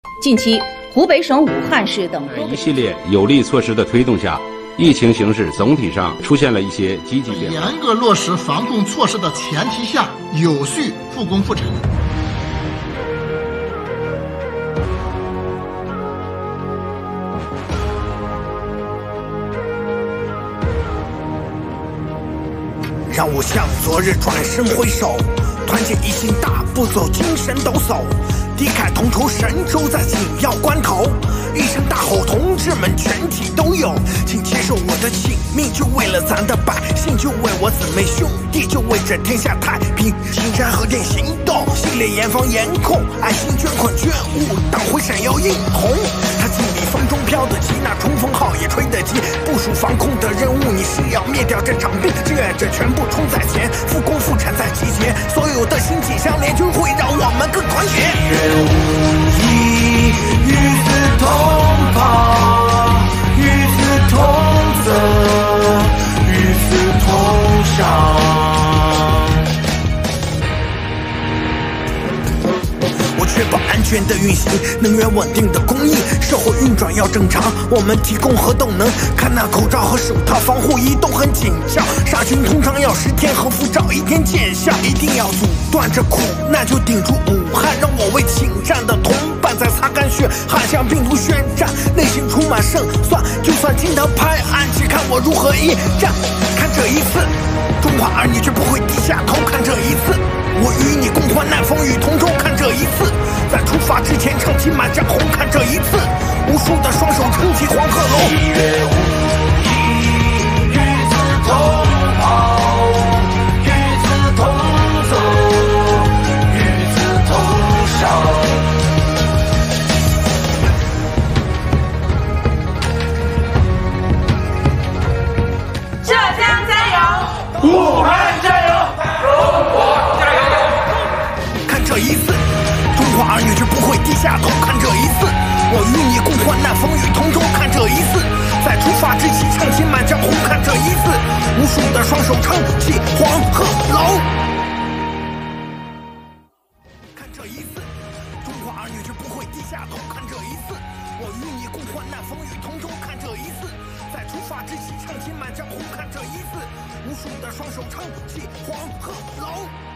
近期，湖北省武汉市等在一系列有力措施的推动下，疫情形势总体上出现了一些积极变化。 严格落实防控措施的前提下，有序复工复产。 让我向昨日转身挥手，团结一心，大步走，精神抖擞，敌忾同仇，神州在紧要关头，一声大吼，同志们全体都有，请接受我的请命，就为了咱的百姓，就为我姊妹兄弟，就为这天下太平。金山核电行动系列严防严控，爱心捐款捐物，党徽闪耀映红。他敬你风中飘得急，那冲锋号也吹得急。部署防控的任务，你是要灭掉这场病，志愿者全部冲在前，复工复产在集结，所有的心紧相连，就会让我们更团结。 月无意，与子同袍，与子同责，与子同伤。 我确保安全的运行，能源稳定的供应，社会运转要正常。我们提供核动能，看那口罩和手套、防护衣都很紧俏。杀菌通常要10天，核辐照1天见效。一定要阻断这苦难，就顶住武汉。让我为请战的同伴在擦干血汗，向病毒宣战，内心充满胜算。就算惊涛拍岸，且看我如何一战。看这一次，中华儿女绝不会低下头。看这一次，我与你共患难，风雨同舟。看这一次，在出发之前唱起满江红。看这一次，无数的双手撑起黄鹤楼。 月无意，与子同袍，与子同走，与子同伤。 浙江加油， 武汉加油，中国加油！ 看这一次，中华儿女绝不会低下头。看这一次，我与你共患难，风雨同舟。看这一次，在出发之前唱起满江红。看这一次，无数的双手撑起黄鹤楼。看这一次，中华儿女绝不会低下头。看这一次，我与你共患难，风雨同舟。看这一次，在出发之前唱起满江红。看这一次，无数的双手撑起黄鹤楼。